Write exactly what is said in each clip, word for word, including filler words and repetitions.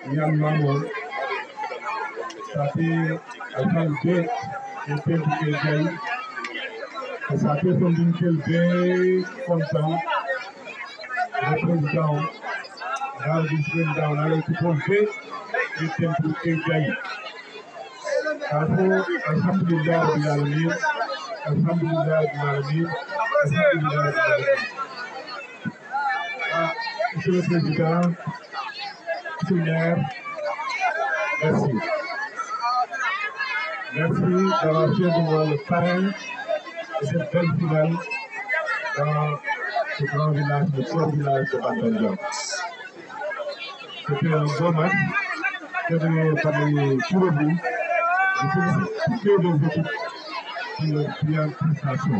Yann Mamon, ça fait Alpha deux et Tel Bouquet, et ça fait son d'une quel content, le président, dans le vice-président, dans le tout-compté, et Tel Bouquet. Alors, alhamdulillah, Rabbil Alamin, alhamdulillah, Rabbil Alamin, alhamdulillah, Rabbil Alamin. Ah, Monsieur le Président, Monsieur le maire, merci. Merci d'avoir fait de moi le parrain de cette belle finale dans ce grand village, le grand village de Bantandian. C'était un bon match, gagné par les tout le bout. Je félicite toutes les deux équipes qui ont pris en prestation.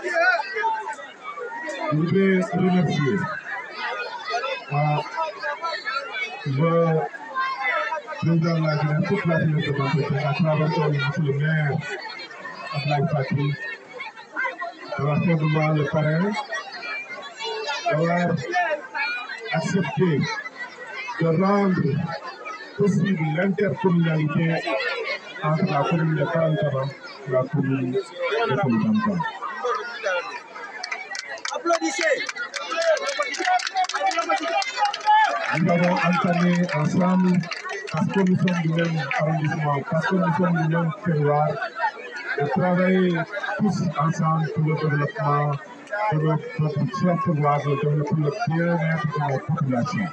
Je voudrais remercier euh, le président de la jeunesse, toute la jeunesse de Bantandian, à travers monsieur le maire Ablaye Fatou, d'avoir fait de moi le parrain, d'avoir accepté de rendre possible l'intercommunalité entre la commune de Karantaba et la commune de Kolibantang. Applaudissez. Nous avons entamé ensemble, parce que nous sommes du même arrondissement, parce que nous sommes du même terroir, de travailler tous ensemble pour le développement de notre, notre cher terroir, pour le bien-être de notre population.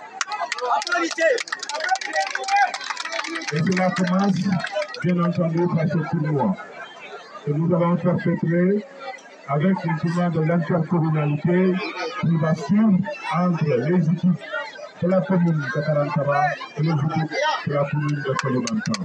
Et cela commence, bien entendu, par ce tournoi que nous avons perpétré avec le tournoi de l'intercommunalité qui va suivre entre les équipes de la commune de Karantaba et les équipes de la commune de Kolibantang.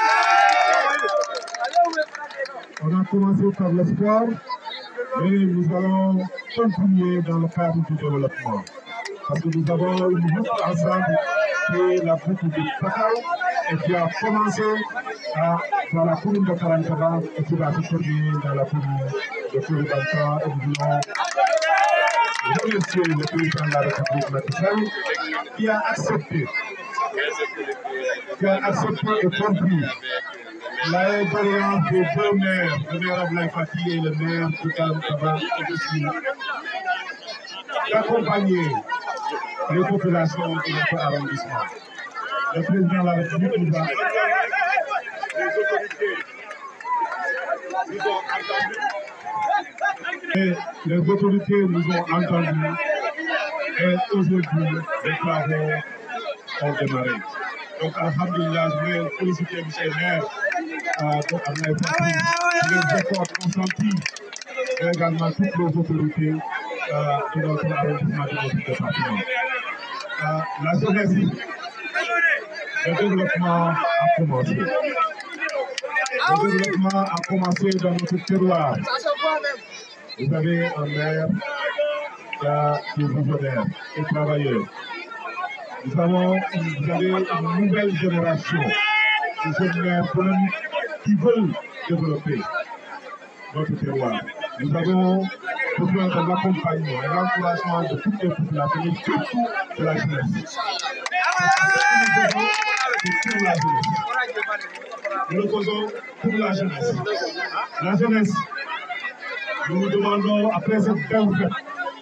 On a commencé par le sport, mais nous allons continuer dans le cadre du développement. Parce que nous avons une route ensemble qui est la route de Pakao et qui a commencé à, dans la commune de Karantaba et qui va se terminer dans la commune de Kolibantang. Et nous voulons remercier le président de la République Macky Sall qui a accepté, qui a accepté et compris la doléance des deux maires, le maire Ablaye Fatou et le maire de Karantaba et de Sine, d'accompagner les populations de notre arrondissement. Le président de la République nous a les autorités nous ont entendus et les autorités nous ont entendus et aujourd'hui les travaux ont démarré. Donc alhamdulillah, je vais féliciter M. le maire pour Ablaye Fatou les efforts consentis et également toutes les autorités de notre arrondissement de notre département. Euh, la jeunesse, le développement a commencé. Le développement a commencé dans notre terroir. Vous avez un maire qui est visionnaire et travailleur. Nous avons, vous avez une nouvelle génération de jeunes maires qui veulent développer notre terroir. Nous avons besoin de l'accompagnement et l'encouragement de toutes les populations, mais surtout de la jeunesse. C'est pour la jeunesse. Nous le faisons pour la jeunesse. La jeunesse, nous nous demandons, après cette belle fête,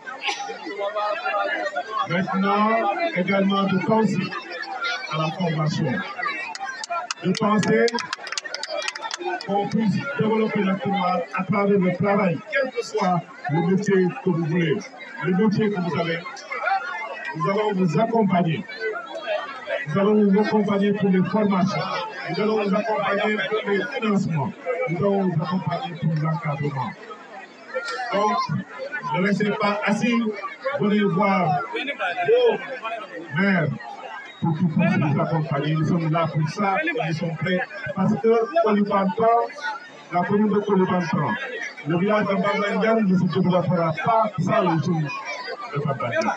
maintenant également de penser à la formation, de penser qu'on puisse développer notre terroir à travers le travail, quel que soit le métier que vous voulez, le métier que vous avez. Nous allons vous accompagner. Nous allons vous accompagner pour les formations. Nous allons vous accompagner pour les financements. Nous allons vous accompagner pour l'encadrement. Donc, ne restez pas assis. Venez voir vos maires pour qu'ils puissent nous accompagner. Nous sommes là pour ça et nous sommes prêts. Parce que Kolibantang, la commune de Kolibantang, le village de Bantandian ne se développera pas sans les jeunes de Bantandian.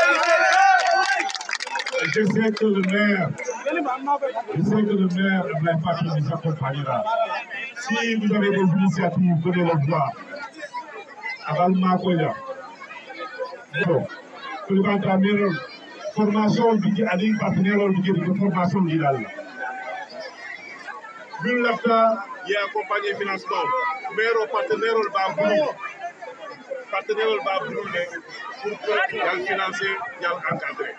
Je sais que le maire, je sais que le maire Ablaye Fatou nous accompagnera. Si vous avez des initiatives, venez les voir. Abalma Koya. Bon, Kolibantang Mirol, formation bi ani partenaire bi de formation di dal ñun lafta yi accompagner financement mais partenaire ba bulu partenaire ba bulu ne pour que yal financer yal encadrer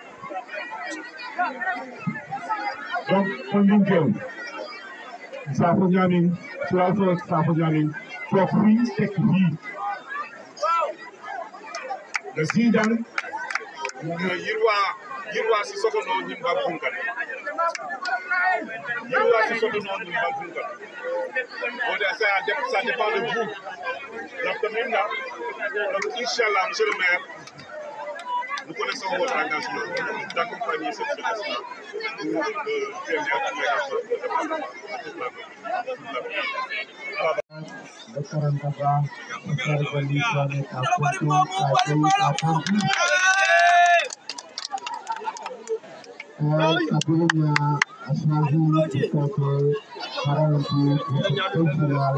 donc funding gel sa fo ñami sa fo sa fo ñami fo fi tek fi le sidan yirwa yirwa si soto no nyimba bunkan yirwa si soto no nyimba bunkan on ça ça dépend de vous donc même là donc inchallah monsieur le maire nous connaissons votre engagement d'accompagner cette jeunesse-là pour faire les Sebelumnya Asmaji sebagai Paralimpik Nasional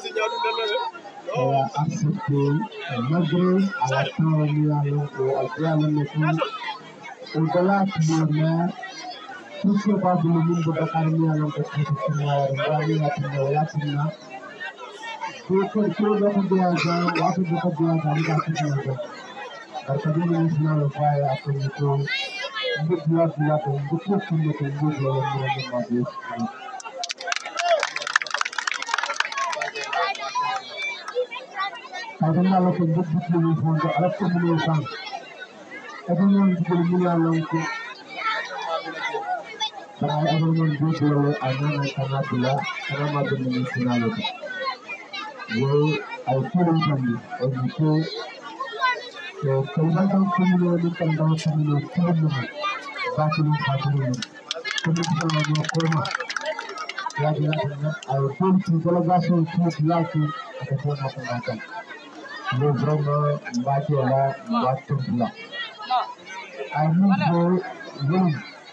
aksepsi negeri alat tahun lalu ajaran itu adalah sebenarnya siapa belum berbakar yang terkait semua orang yang tinggal sana. Bukan cuma bekerja, waktu bekerja kami kasih saja. Berkali nasional upaya aku itu untuk buat-buat untuk semua tumbuh dalam dalam maju. Karena kalau untuk buat untuk alat komunikasi, itu yang kita lihat langsung. Karena itu yang buat anak karena dia karena maju nasional itu. Yo, aku lagi itu. So, kalau kita komunikasi tentang komunikasi, batin batin, komunikasi yang koma. Ya, jadi aku pun delegasi untuk lagi atau pun apa macam. Yo, drama baca lah, baca pula. Aku pun belum.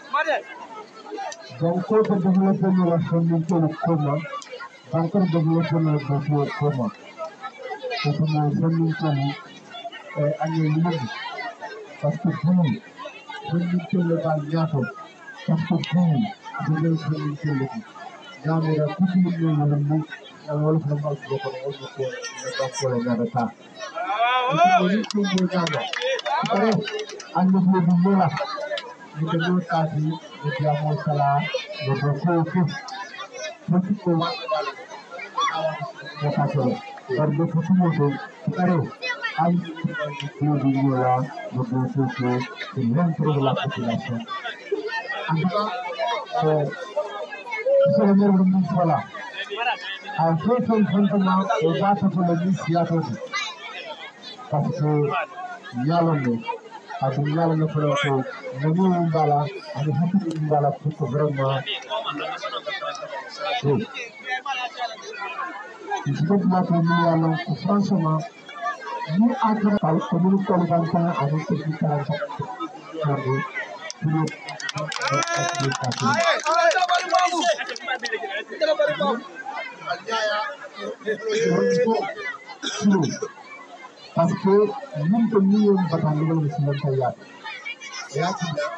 Bangkok development relation itu koma. Bangkok development itu koma. Itu relation itu ane lagi. Pasti pun. Itu lepas jatuh. Pasti pun. Jadi itu lagi. Jangan ada kucing yang melembut. Yang oleh lembut bukan oleh bukan. Mereka boleh nyata. Itu itu berjaga. Kita ane lebih murah. Kita dulu tadi. Kita mau salah. Berdoa. Begitu. Kita salah. Berdoa itu. Kita Hay una viñola de productos dentro de la populación. Entonces, se le mueve un sola. Al jefe el gente no va a hacer lo mismo a todos. Porque ya lo ve. A tu lado no puedo hacer. No me un bala. A mi gente un bala puto broma. Sí. Y si tú me has tenido a los franceses, you are going to communicate with them and to be part of the parce que ñun ko ñu yoon batal lu ñu ci mënta yaat yaat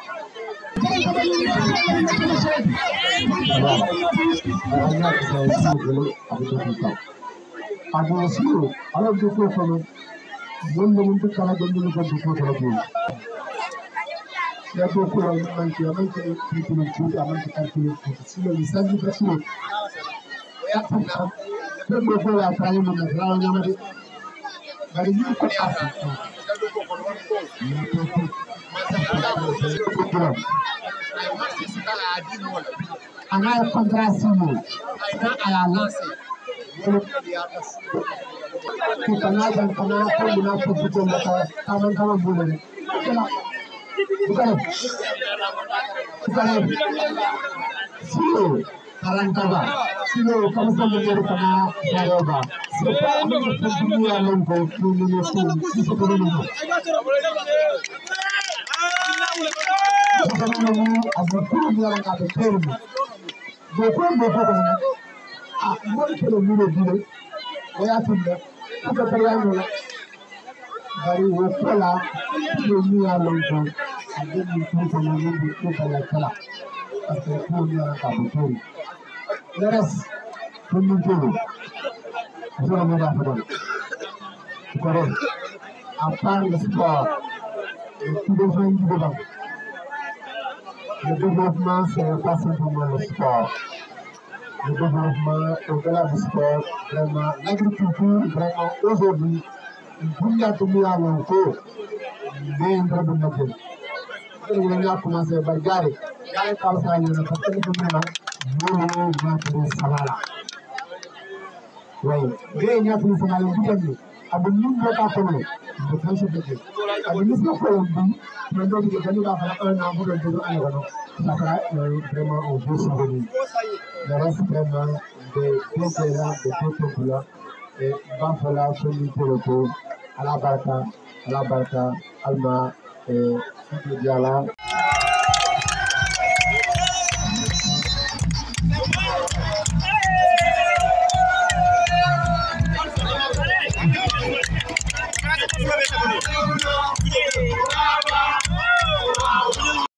non non to kala do ñu ko do ko do ya to ko man ci man ci ci ci ci man ci kan ci ci le message de ci ya ta ko ko ko ya ta ñu na la ñu ma di bari ñu ko ta ana contrasimo ana ala lance kita ngajar karena aku menafsir betul maka kawan-kawan boleh bukan bukan silo karangkaba silo kamu sendiri karena jaroba siapa yang dunia lengkap dunia pun seperti ini seperti ini ada pun yang ada term bukan bukan ah mungkin lebih lebih ya sudah kita terang dulu dari waktulah dunia lengkap demi tout le monde dit tout à la cala parce que tout le monde a beaucoup le reste tout le monde je le mets dans c'est correct à part le sport tout le monde qui devant le développement c'est pas simplement le sport le développement au-delà du sport vraiment l'agriculture vraiment aujourd'hui buñ la tudd yaa ngi ko bien trop de métier. léegi nag ñoo commencé ba jaare jaare kaw saa ñu ne parce que li ko mën a ñoo ñaata salala. waaye bien ñaata salala bu dem ni abu ñu ko ka ko ne bu tan ci dëgg abu ñu ko ko bi mais do ci dañu la fa un an bu do do ay wono ça sera vraiment un beau souvenir. Le reste vraiment des deux terrains de deux peuples et Bafala Soni Toroto à la Barca, à la Barca, Alma et Diala.